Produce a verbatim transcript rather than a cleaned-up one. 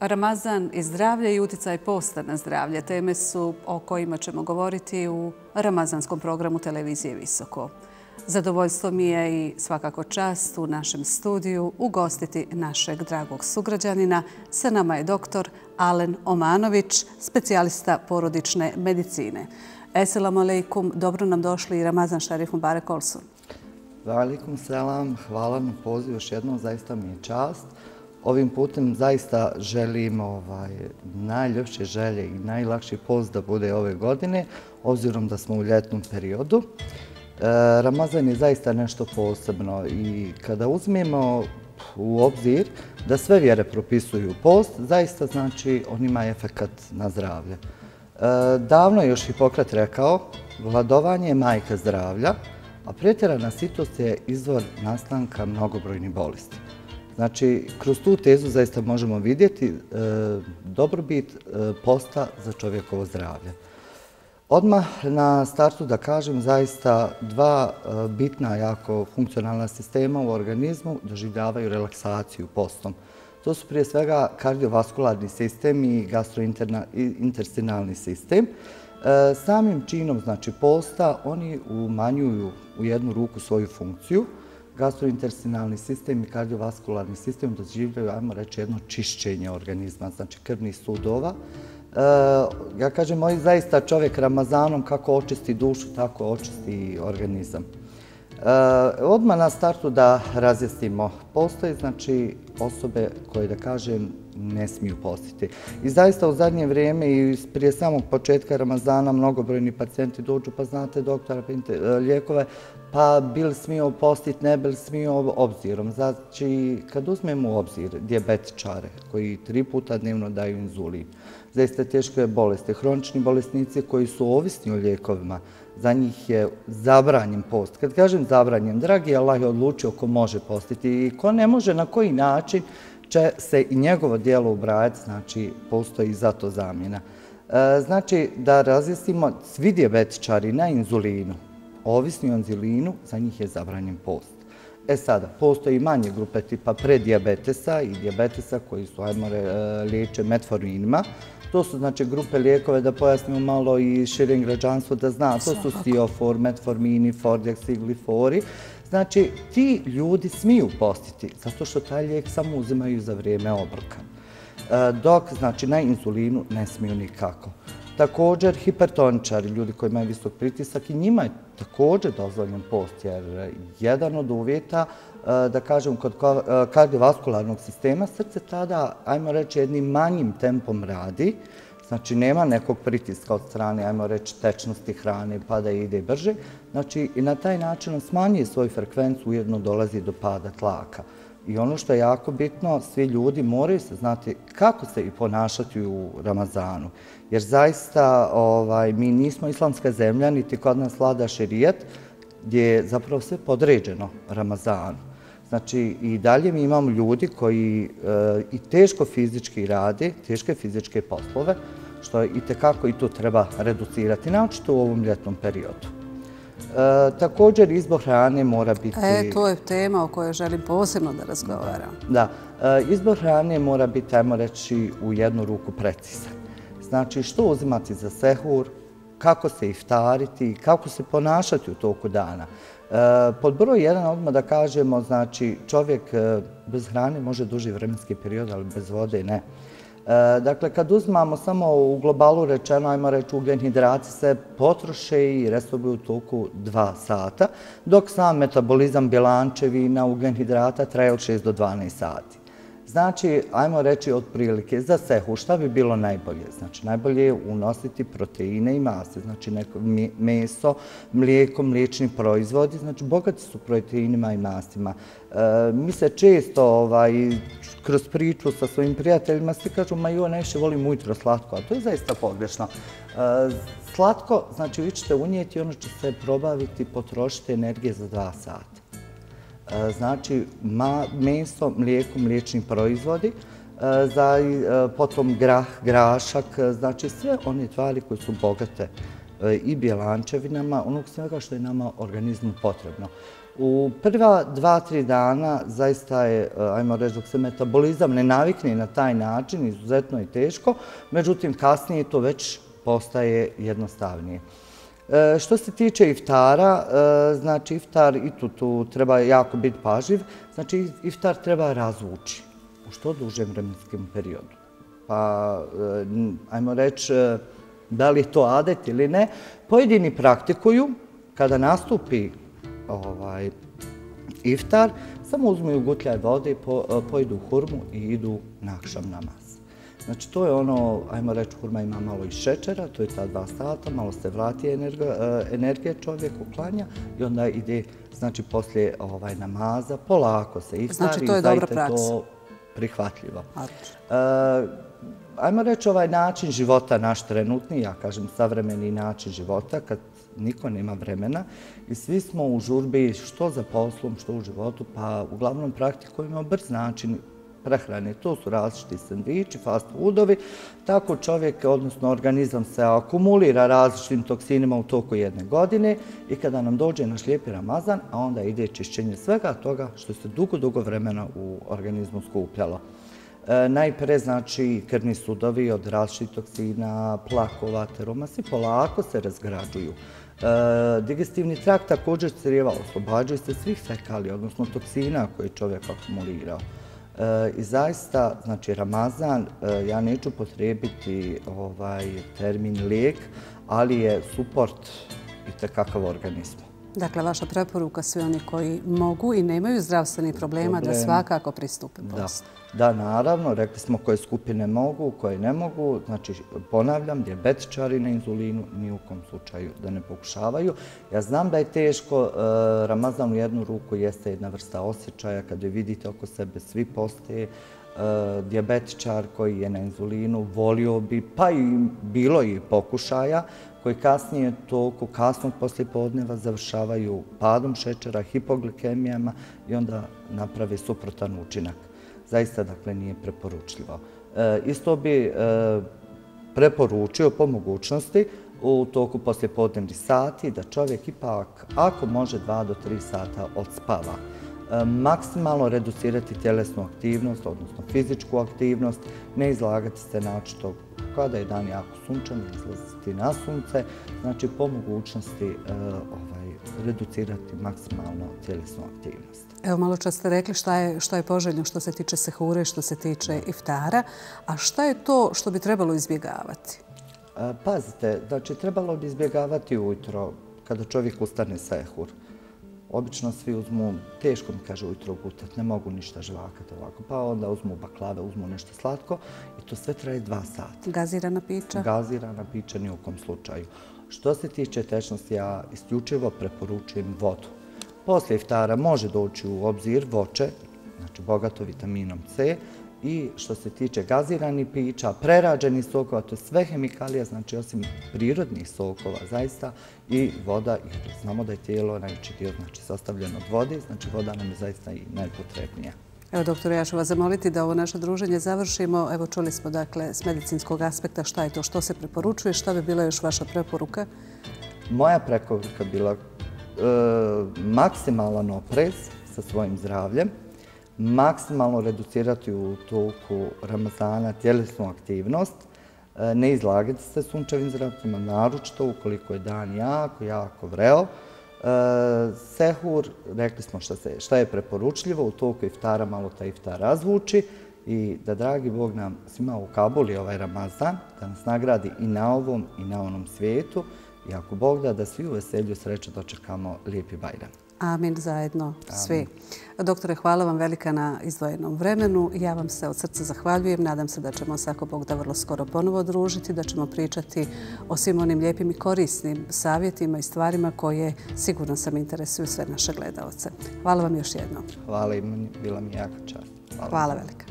Ramazan i zdravlje i utjecaj posta na zdravlje teme su o kojima ćemo govoriti u ramazanskom programu televizije Visoko. Zadovoljstvo mi je i svakako čast u našem studiju ugostiti našeg dragog sugrađanina. Sa nama je doktor Alen Omanović, specijalista porodične medicine. Esselamu alaikum, dobro nam došli i Ramazan Šarif Mubarek Olsun. Alaikum selam, hvala na pozivu još jednom, zaista mi je čast. Ovim putem zaista želim ovaj, najljepše želje i najlakši post da bude ove godine, obzirom da smo u ljetnom periodu. E, Ramazan je zaista nešto posebno i kada uzmemo u obzir da sve vjere propisuju post, zaista znači on ima efekat na zdravlje. E, davno je još Hipokrat rekao, gladovanje je majka zdravlja, a pretjerana sitost je izvor nastanka mnogobrojnih bolesti. Znači, kroz tu tezu zaista možemo vidjeti e, dobrobit e, posta za čovjekovo zdravlje. Odmah na startu da kažem, zaista dva e, bitna, jako funkcionalna sistema u organizmu doživljavaju relaksaciju postom. To su prije svega kardiovaskularni sistem i gastrointestinalni sistem. E, samim činom znači, posta oni umanjuju u jednu ruku svoju funkciju. Gastrointestinalni sistem i kardiovaskularni sistem doživljaju, ajmo reći, jedno čišćenje organizma, znači krvnih sudova. E, ja kažem, moj zaista čovjek Ramazanom kako očisti dušu, tako očisti i organizam. E, odmah na startu da razjasnimo, postoje znači osobe koje, da kažem, ne smiju postiti. I zaista u zadnje vrijeme i prije samog početka Ramazana mnogobrojni pacijenti dođu, pa znate doktora, lijekove, pa bil smio postiti, ne bil smio obzirom. Znači, kad uzmemo u obzir dijabetičare koji tri puta dnevno daju inzulin, zaista teške bolesti, hronični bolesnici koji su ovisni o lijekovima, za njih je zabranjen post. Kad kažem zabranjen, dragi Allah je odlučio ko može postiti i ko ne može, na koji način će se i njegovo djelo ubrajati, znači postoji za to zamjena. E, znači, da razjasnimo, svi dijabetičari na inzulinu, ovisni o inzulinu, za njih je zabranjen post. E sada, postoji manje grupe tipa predijabetesa i dijabetesa koji su, ajmo liječe metforminima. To su znači grupe lijekove, da pojasnimo malo i širem građanstvu da zna, to su Stiofor, metformini, Fordex i glifori. Znači, ti ljudi smiju postiti, zato što taj lijek samo uzimaju za vrijeme obroka. E, dok, znači, na inzulinu ne smiju nikako. Također, hipertoničari, ljudi koji imaju visok pritisak, i njima je također dozvoljen post, jer jedan od uvjeta, da kažem, kod kardiovaskularnog sistema, srce tada, ajmo reći, jednim manjim tempom radi, znači nema nekog pritiska od strane, ajmo reći, tečnosti hrane pa da ide brže, znači i na taj način on smanjuje svoju frekvenciju, ujedno dolazi do pada tlaka. I ono što je jako bitno, svi ljudi moraju se znati kako se i ponašati u Ramazanu. Jer zaista ovaj, mi nismo islamska zemlja, niti kod nas vlada šerijat, gdje je zapravo sve podređeno Ramazanu. Znači i dalje mi imamo ljudi koji e, i teško fizički rade, teške fizičke poslove, što i tekako i to treba reducirati, naročito u ovom ljetnom periodu. E, također izbor hrane mora biti... E, to je tema o kojoj želim posebno da razgovaram. Da, e, izbor hrane mora biti, ajmo reći, u jednu ruku precizan. Znači, što uzimati za sehur, kako se iftariti, kako se ponašati u toku dana. E, pod broj jedan odmah da kažemo, znači, čovjek e, bez hrane može duži vremenski period, ali bez vode ne. E, dakle, kad uzmamo samo u globalu rečeno, ajmo reći, ugljen hidrati se potroše i resorbuju u toku dva sata, dok sam metabolizam bjelančevina ugljen hidrata traje od šest do dvanaest sati. Znači, ajmo reći otprilike za sehur, šta bi bilo najbolje? Znači, najbolje je unositi proteine i mase, znači neko meso, mlijeko, mliječni proizvodi, znači bogati su proteinima i masima. E, mi se često ovaj, kroz priču sa svojim prijateljima svi kažu, ma joj, najviše volim ujutro slatko, a to je zaista pogrešno. E, slatko, znači vi ćete unijeti, ono će se probaviti, potrošiti energije za dva sata. Znači meso, mlijeko, mliječni proizvodi, potom grah, grašak, znači sve one tvari koje su bogate i bjelančevinama, onog svega što je nama organizmu potrebno. U prva dva, tri dana zaista je, ajmo reći, dok se metabolizam ne navikne na taj način, izuzetno je teško, međutim kasnije to već postaje jednostavnije. E, što se tiče iftara, e, znači iftar i tu, tu treba jako biti pažljiv, znači iftar treba razvući u što dužem vremenskom periodu. Pa, e, ajmo reći, da li je to adet ili ne, pojedini praktikuju kada nastupi ovaj, iftar, samo uzmu gutljaj vode, po, pojedu hurmu i idu na akšam namaz. Znači to je ono, ajmo reći, hurma ima malo i šećera, to je ta dva sata, malo se vrati energija, energija čovjek uklanja i onda ide, znači poslije ovaj, namaza, polako se iftari, znači, to je dobra praksa. To prihvatljivo. E, ajmo reći ovaj način života naš trenutni, ja kažem savremeni način života, kad niko nema vremena i svi smo u žurbi što za poslom, što u životu, pa uglavnom praktikujemo brz način prehrane. To su različiti sendviči, fast foodovi, tako čovjek, odnosno organizam se akumulira različitim toksinima u toku jedne godine i kada nam dođe naš lijepi Ramazan, a onda ide čišćenje svega toga što se dugo, dugo vremena u organizmu skupljalo. E, najpre, znači, krvni sudovi od različitih toksina, plakova, teromasi, polako se razgrađuju. E, digestivni trakt također crijeva, oslobađaju se svih fekalija, odnosno toksina koje je čovjek akumulirao. E, I zaista, znači, Ramazan, e, ja neću potrebiti ovaj termin lijek, ali je suport itekakav organizmu. Dakle, vaša preporuka svi oni koji mogu i nemaju zdravstvenih problema da svakako pristupe postu. Da, naravno, rekli smo koje skupine mogu, koje ne mogu. Znači, ponavljam, dijabetičari na inzulinu ni u kom slučaju da ne pokušavaju. Ja znam da je teško, Ramazan u jednu ruku jeste jedna vrsta osjećaja, kada vidite oko sebe svi postoje. Dijabetičar koji je na inzulinu volio bi, pa i bilo i pokušaja, koji kasnije toku kasnog poslijepodneva završavaju padom šećera, hipoglikemijama i onda napravi suprotan učinak. Zaista, dakle, nije preporučljivo. E, isto bi e, preporučio po mogućnosti u toku poslijepodnevnih sati da čovjek ipak, ako može, dva do tri sata odspava. E, maksimalno reducirati tjelesnu aktivnost, odnosno fizičku aktivnost, ne izlagati se naočito kada je dan jako sunčan, izlaziti na sunce, znači po mogućnosti e, ovaj, reducirati maksimalno tjelesnu aktivnost. Evo, malo čas ste rekli šta je, šta je poželjno što se tiče sehure, što se tiče iftara, a šta je to što bi trebalo izbjegavati? E, pazite, znači trebalo bi izbjegavati ujutro kada čovjek ustane sehur. Obično svi uzmu, teško mi kaže ujutro gutati, ne mogu ništa žvakati ovako, pa onda uzmu baklave, uzmu nešto slatko i to sve traje dva sata. Gazirana pića? Gazirana pića ni u kom slučaju. Što se tiče tečnosti, ja isključivo preporučujem vodu. Poslije iftara može doći u obzir voće, znači bogato vitaminom C, i što se tiče gaziranih pića, prerađenih sokova, to je sve hemikalija, znači osim prirodnih sokova zaista, i voda, jer znamo da je tijelo najveći dio znači, sastavljeno od vode, znači voda nam je zaista i najpotrebnija. Evo, doktore, ja ću vas zamoliti da ovo naše druženje završimo. Evo, čuli smo, dakle, s medicinskog aspekta šta je to, što se preporučuje, šta bi bila još vaša preporuka? Moja preporuka bila e, maksimalan oprez sa svojim zdravljem, maksimalno reducirati u toku Ramazana tjelesnu aktivnost, ne izlagati se sunčevim zracima, naročito ukoliko je dan jako, jako vreo. Sehur, rekli smo šta, se, šta je preporučljivo, u toku iftara malo taj iftar razvuči i da, dragi Bog, nam svima ukabuli ovaj Ramazan, da nas nagradi i na ovom i na onom svijetu i ako Bog da, da svi u veselju sreće dočekamo lijepi Bajram. Amin, zajedno svi. Doktore, hvala vam velika na izdvojenom vremenu. Ja vam se od srca zahvaljujem. Nadam se da ćemo se, ako Bog da, vrlo skoro ponovo družiti, da ćemo pričati o svim onim lijepim i korisnim savjetima i stvarima koje sigurno sam interesuju sve naše gledaoce. Hvala vam još jednom. Hvala, bila mi jaka čast. Hvala velika.